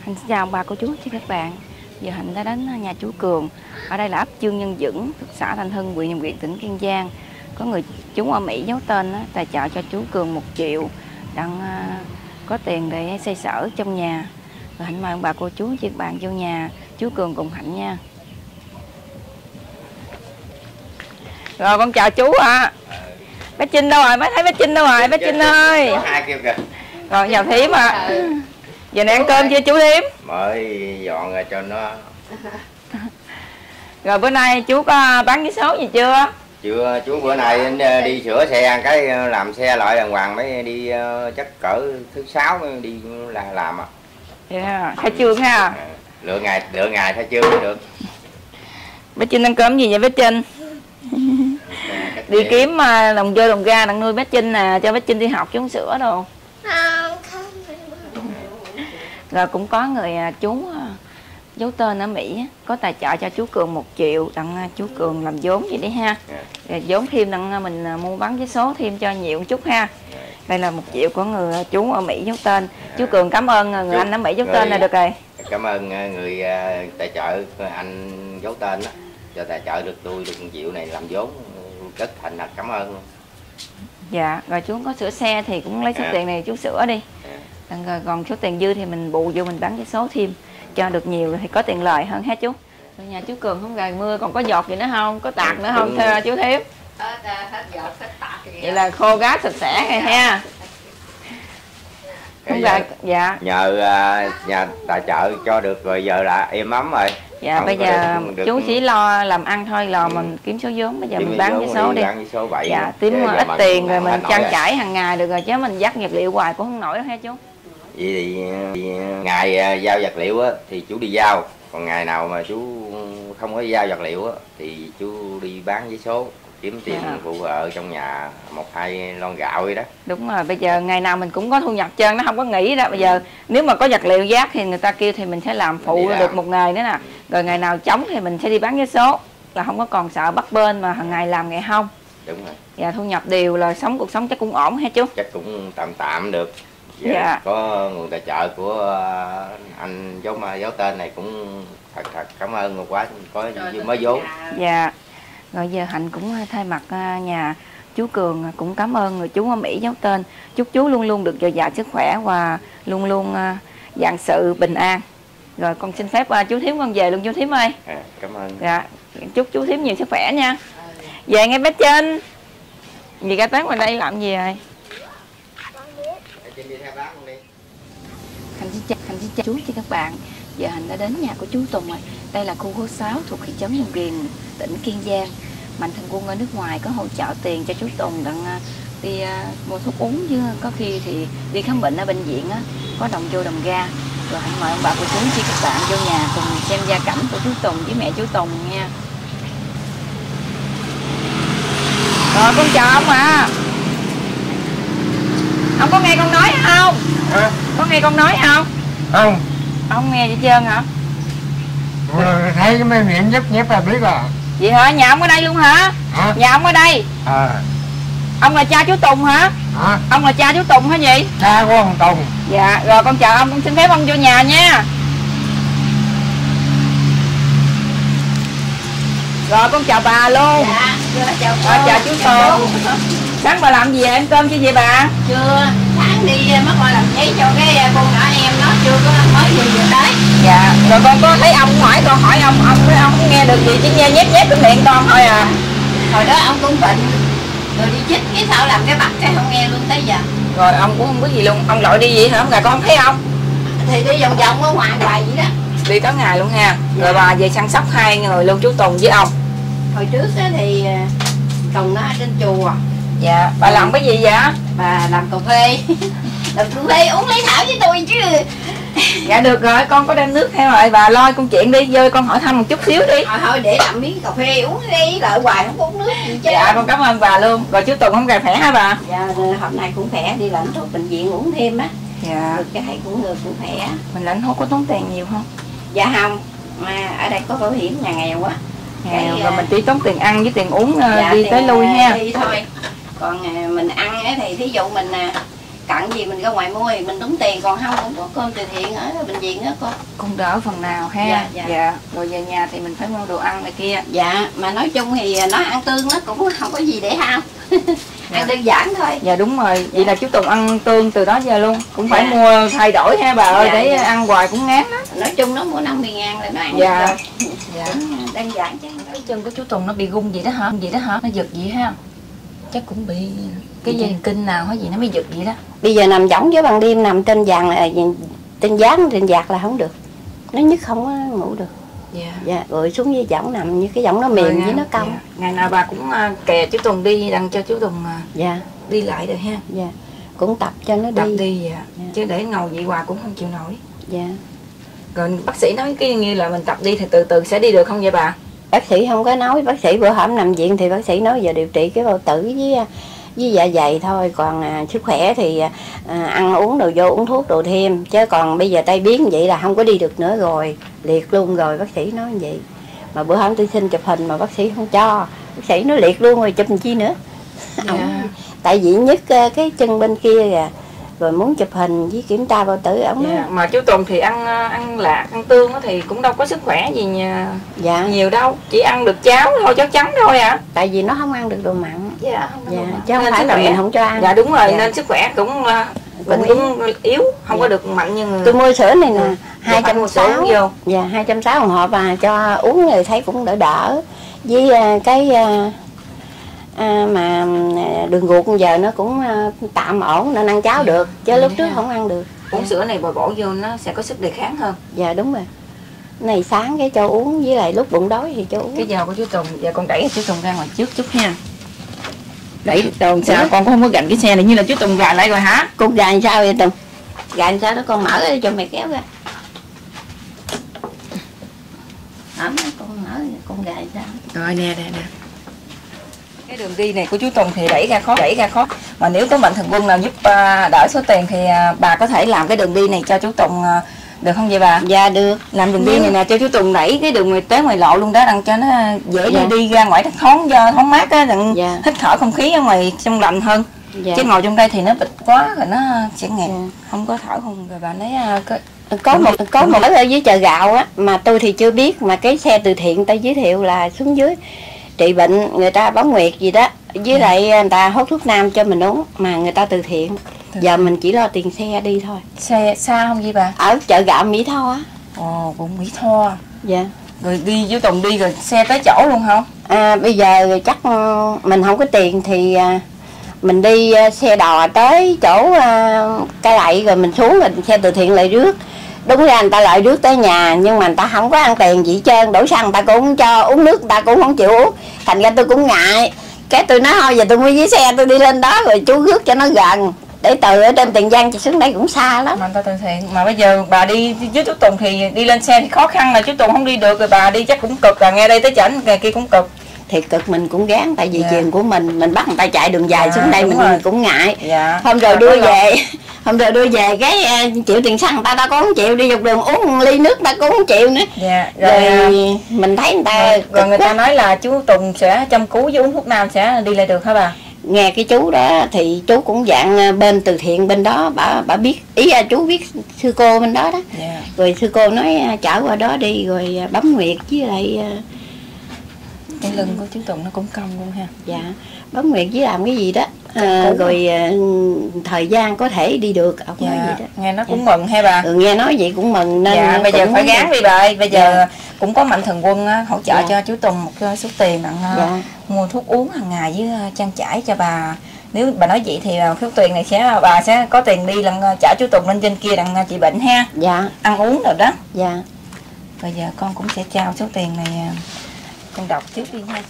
Hạnh xin chào ông bà cô chú chị các bạn. Giờ Hạnh đã đến nhà chú Cường. Ở đây là ấp Chương Nhân Dũng, thuộc xã Thanh Hưng, huyện Nhân Việt, tỉnh Kiên Giang. Có người chú ở Mỹ giấu tên đó, tài trợ cho chú Cường 1 triệu đang có tiền để xây sở trong nhà. Rồi Hạnh mời ông bà cô chú chị các bạn vô nhà chú Cường cùng Hạnh nha. Rồi con chào chú ạ. Bé Trinh đâu rồi? Mới thấy bé Trinh đâu rồi? Bé Trinh ơi. Có hai kêu kìa. Rồi chào Thím ạ. Giờ này ăn cơm chưa chú Thím? Mới dọn rồi cho nó. Rồi bữa nay chú có bán vé số gì chưa? Chưa, chú bữa nay đi sửa xe cái làm xe lại đàng hoàng mới đi chắc cỡ thứ 6 mới đi là làm à. Yeah, khai trương ha. Lựa ngày khai trương mới được. Bé Trinh ăn cơm gì vậy bé Trinh? Đi kiếm đồng vô đồng ra đặng nuôi bé Trinh nè, cho bé Trinh đi học chứ uống sữa đồ. Rồi cũng có người chú giấu tên ở Mỹ có tài trợ cho chú Cường 1 triệu đặng chú Cường làm vốn gì đấy ha. Rồi vốn thêm đặng mình mua bán vé số thêm cho nhiều một chút ha. Đây là 1 triệu của người chú ở Mỹ giấu tên. Chú Cường cảm ơn người anh ở Mỹ giấu tên là được rồi. Cảm ơn người tài trợ anh giấu tên đó, cho tài trợ được tôi được 1 triệu này làm vốn, rất thành thật cảm ơn luôn. Dạ, rồi chú có sửa xe thì cũng lấy số tiền này chú sửa đi. Rồi còn số tiền dư thì mình bù vô mình bán vé số thêm cho được nhiều thì có tiền lời hơn ha chú. Rồi nhà chú Cường không gài mưa còn có giọt gì nữa không? Có tạt nữa không thưa chú Thiếp? Vậy là khô ráo sạch sẽ rồi ha. Không gài, dạ. Nhờ nhà tài trợ cho được rồi giờ là êm ấm rồi. Dạ không bây giờ được, chú chỉ lo làm ăn thôi, lo mình kiếm số vốn, bây giờ mình bán vé số đi. Bán vé số 7. Dạ, kiếm ít tiền rồi mình trang trải hàng ngày được rồi chứ mình dắt vật liệu hoài cũng không nổi đâu ha chú. Vậy thì ngày giao vật liệu á, thì chú đi giao, còn ngày nào mà chú không có giao vật liệu á, thì chú đi bán vé số kiếm tiền phụ vợ trong nhà 1-2 lon gạo vậy đó. Đúng rồi, bây giờ ngày nào mình cũng có thu nhập trơn, nó không có nghỉ đâu. Bây giờ nếu mà có vật liệu giác thì người ta kêu thì mình sẽ làm phụ được một ngày nữa nè. Rồi ngày nào trống thì mình sẽ đi bán vé số, là không có còn sợ bắt bên mà hàng ngày làm ngày không. Đúng rồi. Dạ, thu nhập đều là cuộc sống chắc cũng ổn ha chú? Chắc cũng tạm được. Dạ. Có nguồn tài trợ của anh giấu tên này cũng thật cảm ơn quá, có mới vốn. Dạ. Rồi giờ Hạnh cũng thay mặt nhà chú Cường cũng cảm ơn người chú ở Mỹ giấu tên. Chúc chú luôn luôn được dồi dào sức khỏe và luôn luôn vạn sự bình an. Rồi con xin phép chú Thím con về luôn chú Thím ơi. Cảm ơn. Dạ. Chúc chú Thím nhiều sức khỏe nha. Về nghe bé Trinh. Gì ra tới ngoài đây làm gì rồi? Hạnh xin chào chú chị các bạn. Giờ Hạnh đã đến nhà của chú Tùng rồi. Đây là khu phố 6 thuộc thị trấn Nhân Việt, tỉnh Kiên Giang. Mạnh thường quân ở nước ngoài có hỗ trợ tiền cho chú Tùng đặng đi mua thuốc uống, chứ có khi thì đi khám bệnh ở bệnh viện á, có đồng vô đồng ra. Rồi Hạnh mời ông bà cô chú chị các bạn vô nhà cùng xem gia cảnh của chú Tùng với mẹ chú Tùng nha. Rồi con chào ông ạ. Ông có nghe con nói không? Hả? Có nghe con nói không? Không. Ông nghe gì trơn hả? Thấy cái mấy miệng nhấp nhép là biết rồi. Vậy hả? Nhà ông ở đây luôn hả? Hả? Nhà ông ở đây. Ông là cha chú Tùng hả? Hả? Ông là cha chú Tùng hả gì? Cha của ông Tùng. Dạ, rồi con chào ông, con xin phép ông vô nhà nha. Rồi con chào bà luôn. Dạ, chào chú Tùng. Sáng bà làm gì vậy? Ăn cơm chưa vậy bà? Chưa, sáng đi mất coi làm giấy cho cái con nhỏ em nó chưa có mới vừa tới. Dạ, rồi con có thấy ông hỏi con hỏi ông không nghe được gì, chỉ nghe nhép nhép cái miệng con thôi à. Hồi đó ông cũng bệnh, rồi đi chích cái sao làm cái mặt cái không nghe luôn tới giờ. Rồi ông cũng không biết gì luôn, ông lội đi vậy hả? Ngày con không thấy ông? Thì đi vòng vòng ở ngoài hoài vậy đó. Đi cả ngày luôn ha. Rồi bà về săn sóc 2 người luôn, chú Tùng với ông. Hồi trước thì Tùng nó ở trên chùa. Dạ, bà làm cái gì vậy? Bà làm cà phê. Làm cà phê uống lấy thảo với tôi chứ. Dạ được rồi, con có đem nước theo rồi, bà lo công chuyện đi, vô con hỏi thăm một chút xíu đi. Thôi để làm miếng cà phê uống đi, lợi hoài không có uống nước gì chứ. Dạ con cảm ơn bà luôn. Rồi chú Tùng không gầy khỏe hả bà? Dạ hôm nay cũng khỏe, đi lãnh thuốc bệnh viện uống thêm á. Dạ. Được cái thầy cũng được cũng khỏe. Mình lãnh thuốc có tốn tiền nhiều không? Dạ không, mà ở đây có bảo hiểm nhà nghèo á. Nghèo rồi mình chỉ tốn tiền ăn với tiền uống dạ, đi tới lui ha. Đi thôi. Còn mình ăn thì thí dụ mình cặn gì mình ra ngoài mua thì mình tốn tiền, còn không cũng có cơm từ thiện ở bệnh viện đó con. Cũng đỡ phần nào ha. Dạ. Rồi về nhà thì mình phải mua đồ ăn này kia. Dạ, mà nói chung thì nó ăn tương nó cũng không có gì để ham. Ăn đơn giản thôi. Dạ đúng rồi. Vậy là chú Tùng ăn tương từ đó giờ luôn. Cũng phải mua thay đổi ha bà ơi, để ăn hoài cũng ngán đó. Nói chung nó mua 50.000 là nó ăn dạ. rồi. Dạ. Đơn giản chứ. Cái chân của chú Tùng nó bị gung gì đó hả? Gì đó hả? Nó giật gì ha? Chắc cũng bị cái dây kinh nào hay gì nó mới giật vậy đó. Bây giờ nằm võng với ban đêm nằm trên vàng là trên vạc là không được. Nó nhức không có ngủ được. Dạ. Dạ, rồi xuống với võng nằm như cái võng nó mềm với nó cong. Dạ. Ngày nào bà cũng kè chú Tùng đi đặng cho chú Tùng dạ. đi lại được ha. Dạ. Cũng tập cho nó tập đi. Đi dạ. Dạ. Chứ để ngồi vậy hoài cũng không chịu nổi. Dạ. Rồi bác sĩ nói cái như là mình tập đi thì từ từ sẽ đi được không vậy bà? Bác sĩ không có nói, bác sĩ bữa hổm nằm viện thì bác sĩ nói giờ điều trị cái bao tử với dạ dày thôi, còn sức khỏe thì ăn uống đồ vô uống thuốc đồ thêm, chứ còn bây giờ tai biến vậy là không có đi được nữa rồi, liệt luôn rồi, bác sĩ nói như vậy. Mà bữa hổm tôi xin chụp hình mà bác sĩ không cho, bác sĩ nói liệt luôn rồi chụp làm chi nữa. Dạ. Tại vì nhức cái chân bên kia kìa, rồi muốn chụp hình với kiểm tra bao tử ổng. Dạ. Mà chú Tùng thì ăn lạc ăn tương thì cũng đâu có sức khỏe gì dạ. nhiều đâu, chỉ ăn được cháo thôi, cháo trắng thôi à. Tại vì nó không ăn được đồ mặn. Dạ, không dạ. Đồ mặn. Chứ không phải là mình không cho ăn. Dạ đúng rồi, dạ. nên sức khỏe cũng yếu, không dạ. có được mặn như người. Tôi mua sữa này nè, 260 vô. Dạ, 260 một hộp và cho uống rồi thấy cũng đỡ đỡ. Với cái mà đường ruột giờ nó cũng tạm ổn nên ăn cháo được, chứ lúc trước không ăn được. Uống sữa này bồi bổ vô nó sẽ có sức đề kháng hơn. Dạ đúng rồi. Này sáng cái cho uống, với lại lúc bụng đói thì cho uống. Cái giờ của chú Tùng, giờ con đẩy chú Tùng ra ngoài trước chút nha. Đẩy Tùng sao con không có gạnh cái xe này, như là chú Tùng gài lại rồi hả? Con gài sao vậy Tùng? Gài sao đó con mở ra cho mày kéo ra. Con mở con gài sao? Rồi nè. Cái đường đi này của chú Tùng thì đẩy ra khó. Mà nếu có mạnh thường quân nào giúp đỡ số tiền thì bà có thể làm cái đường đi này cho chú Tùng được không vậy bà? Dạ được. Làm đường đi này nè cho chú Tùng đẩy cái đường tới ngoài lộ luôn đó, đặng cho nó dễ dạ. đi ra ngoài thoáng mát á, đặng dạ. hít thở không khí ở ngoài trong lạnh hơn. Dạ. Chứ ngồi trong đây thì nó bịt quá rồi nó sẽ nghẹt, dạ. không có thở không. Rồi bà nói có một ở dưới chợ gạo á mà tôi thì chưa biết, mà cái xe từ thiện ta giới thiệu là xuống dưới trị bệnh, người ta báo nguyệt gì đó, với lại người ta hốt thuốc nam cho mình uống, mà người ta từ thiện. Giờ mình chỉ lo tiền xe đi thôi. Xe xa không vậy bà? Ở chợ gạo Mỹ Tho á. Ồ, cũng Mỹ Tho. Dạ. Rồi đi với Tùng đi rồi xe tới chỗ luôn không? Bây giờ chắc mình không có tiền thì mình đi xe đò tới chỗ Cai Lậy, rồi mình xuống rồi xe từ thiện lại rước. Đúng ra người ta lại rước tới nhà, nhưng mà người ta không có ăn tiền gì hết trơn, đổ xăng người ta cũng không cho, uống nước người ta cũng không chịu uống. Thành ra tôi cũng ngại, cái tôi nói thôi giờ tôi mua với xe tôi đi lên đó rồi chú rước cho nó gần, để từ ở trên Tiền Giang chị xuống đây cũng xa lắm. Mà người ta từ thiện, mà bây giờ bà đi với chú Tùng thì đi lên xe thì khó khăn, là chú Tùng không đi được rồi bà đi chắc cũng cực, là nghe đây tới chảnh ngày kia cũng cực. Thì cực mình cũng gán, tại vì dạ. Chuyện của mình bắt người ta chạy đường dài xuống đây mình rồi. Cũng ngại. Dạ. Hôm rồi đưa về hôm rồi đưa về cái chịu tiền xăng người ta có 1 triệu, đi dọc đường uống 1 ly nước ta có 1 triệu nữa. Dạ. Rồi mình thấy người ta rồi người ta nói là chú Tùng sẽ chăm cứu với uống thuốc nam sẽ đi lại được hả bà? Nghe cái chú đó thì chú cũng dạng bên từ thiện bên đó, bà biết ý chú biết sư cô bên đó đó. Yeah. Rồi sư cô nói chở qua đó đi, rồi bấm nguyệt với lại cái lưng của chú Tùng nó cũng cong luôn ha. Dạ, bấm nguyệt với làm cái gì đó rồi thời gian có thể đi được dạ. Gì đó. Nghe nó cũng mừng ha bà. Nghe nói vậy cũng mừng nên dạ, bây giờ phải gán đi bà ơi. Bây giờ dạ. Cũng có mạnh thường quân hỗ trợ dạ. Cho chú Tùng một số tiền đặng dạ. Mua thuốc uống hàng ngày với trang trải cho bà. Nếu bà nói vậy thì số tiền này bà sẽ có tiền đi lần trả chú Tùng lên trên kia đặng trị bệnh ha. Dạ. Ăn uống rồi đó. Dạ. Bây giờ con cũng sẽ trao số tiền này, con đọc trước đi nha.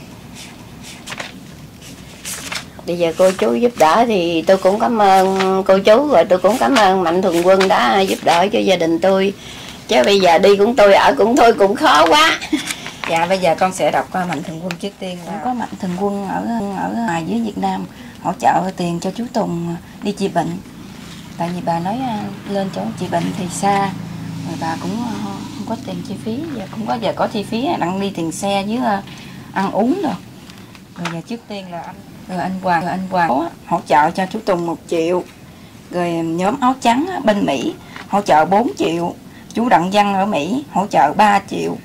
Bây giờ cô chú giúp đỡ thì tôi cũng cảm ơn cô chú, rồi tôi cũng cảm ơn mạnh thường quân đã giúp đỡ cho gia đình tôi. Chứ bây giờ đi cũng tôi ở cũng thôi cũng khó quá. Dạ bây giờ con sẽ đọc qua mạnh thường quân trước tiên. Cũng có mạnh thường quân ở ngoài dưới Việt Nam hỗ trợ tiền cho chú Tùng đi trị bệnh. Tại vì bà nói lên chỗ trị bệnh thì xa, rồi bà cũng không có tiền chi phí, giờ cũng có giờ có chi phí đặng đi tiền xe với ăn uống rồi. Rồi giờ trước tiên là anh Hoàng hỗ trợ cho chú Tùng 1 triệu Rồi nhóm áo trắng bên Mỹ hỗ trợ 4 triệu. Chú Đặng Văn ở Mỹ hỗ trợ 3 triệu.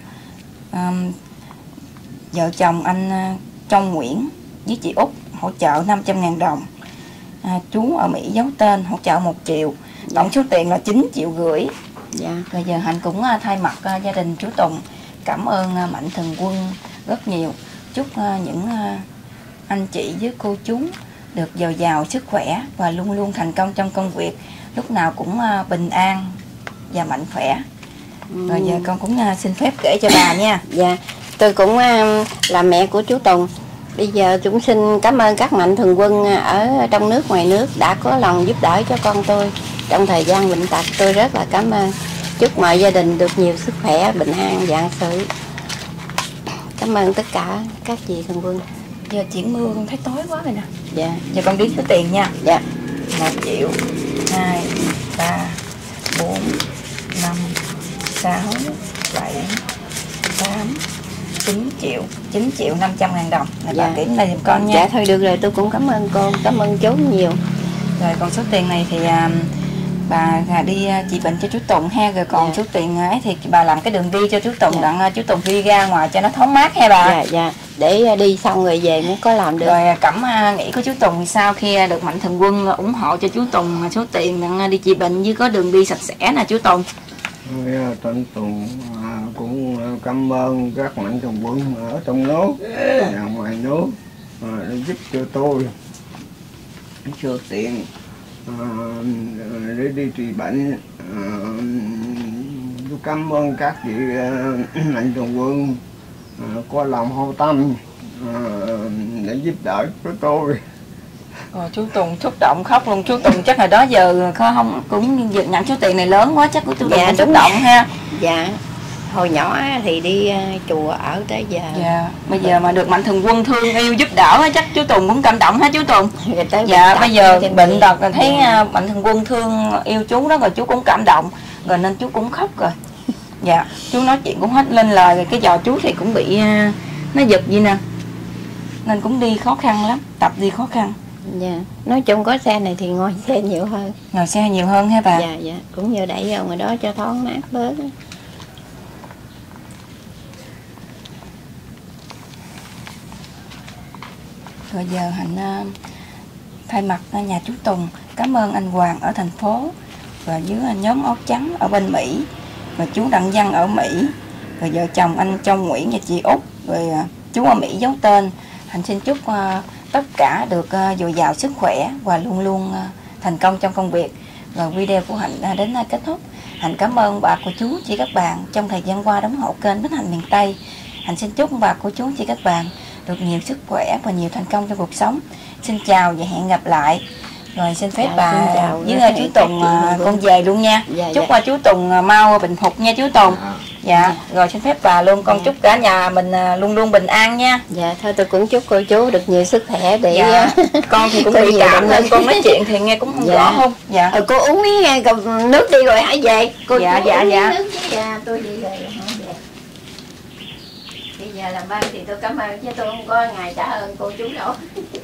Vợ chồng anh Trong Nguyễn với chị Út hỗ trợ 500.000 đồng. Chú ở Mỹ giấu tên hỗ trợ 1 triệu. Tổng số tiền là 9,5 triệu. Dạ. Rồi giờ Hạnh cũng thay mặt gia đình chú Tùng cảm ơn Mạnh Thường Quân rất nhiều. Chúc những anh chị với cô chú được dồi dào sức khỏe và luôn luôn thành công trong công việc, lúc nào cũng bình an và mạnh khỏe. Rồi giờ con cũng xin phép kể cho bà nha. Dạ, tôi cũng là mẹ của chú Tùng. Bây giờ cũng xin cảm ơn các mạnh thường quân ở trong nước ngoài nước đã có lòng giúp đỡ cho con tôi trong thời gian bệnh tật. Tôi rất là cảm ơn. Chúc mọi gia đình được nhiều sức khỏe, bình an, vạn sự. Cảm ơn tất cả các chị thường quân. Giờ chuyển mưa con thấy tối quá rồi nè. Dạ. Giờ con đếm số tiền nha. Dạ. 1 triệu, 2, 3, 4, 5, 6, 7, 8, 9 triệu, 9.500.000 đồng. Này Dạ. bà kiểm lại giùm con nha. Dạ thôi được rồi, tôi cũng cảm ơn cô, cảm ơn chú nhiều. Rồi còn số tiền này thì bà đi trị bệnh cho chú Tùng ha. Rồi còn Dạ. số tiền ấy thì bà làm cái đường đi cho chú Tùng, Dạ. đặng chú Tùng đi ra ngoài cho nó thoáng mát ha bà. Dạ, dạ. Để đi xong rồi về mới có làm được. Rồi cảm nghĩ của chú Tùng sau khi được Mạnh Thường Quân ủng hộ cho chú Tùng số tiền đặng đi trị bệnh với có đường đi sạch sẽ nè chú Tùng. Tên Tùng cũng cảm ơn các mạnh thường quân ở trong nước và ngoài nước đã giúp cho tôi số tiền để đi trị bệnh. Tôi cảm ơn các vị mạnh thường quân có lòng hảo tâm để giúp đỡ cho tôi. Rồi chú Tùng xúc động khóc luôn. Chú Tùng chắc là đó giờ không cũng nhận số tiền này lớn quá, chắc của chú Tùng cũng xúc động ha. Dạ. Hồi nhỏ thì đi chùa ở tới giờ. Dạ. Bây giờ mà được Mạnh Thường Quân thương yêu giúp đỡ chắc chú Tùng cũng cảm động ha chú Tùng. Dạ bây giờ bệnh tật là thấy Mạnh Thường Quân thương yêu chú đó, rồi chú cũng cảm động rồi nên chú cũng khóc rồi. Dạ chú nói chuyện cũng hết lên lời rồi. Cái giò chú thì cũng bị nó giật gì nè nên cũng đi khó khăn lắm, tập đi khó khăn. Dạ. Nói chung có xe này thì ngồi xe nhiều hơn. Ngồi xe nhiều hơn ha bà. Dạ, dạ. Cũng như đẩy vào ngoài đó cho thoáng mát bớt. Rồi giờ Hạnh thay mặt nhà chú Tùng cảm ơn anh Hoàng ở thành phố, và với nhóm áo trắng ở bên Mỹ, và chú Đặng Văn ở Mỹ, rồi vợ chồng anh Trong Nguyễn và chị Út, rồi chú ở Mỹ giấu tên. Hạnh xin chúc tất cả được dồi dào sức khỏe và luôn luôn thành công trong công việc. Rồi video của Hạnh đến kết thúc. Hạnh cảm ơn bà cô chú chị các bạn trong thời gian qua đóng hộ kênh Bến Thành miền Tây. Hạnh xin chúc bà cô chú chị các bạn được nhiều sức khỏe và nhiều thành công trong cuộc sống. Xin chào và hẹn gặp lại. Rồi xin phép bà với chú Tùng con về luôn nha. Dạ, chúc dạ. Chú Tùng mau bình phục nha chú Tùng. Dạ. Rồi xin phép bà luôn, con chúc cả nhà mình luôn luôn bình an nha. Dạ thôi tôi cũng chúc cô chú được nhiều sức khỏe để Dạ. Con thì cũng bị cảm nên con nói chuyện thì nghe cũng không rõ không. Dạ. Cô uống miếng nước đi rồi hãy về. Cô Dạ, chú dạ, uống dạ. miếng nước chứ. Dạ tôi đi rồi hãy về. Bây giờ làm ban thì tôi cảm ơn chứ tôi không có ngày trả ơn cô chú đâu.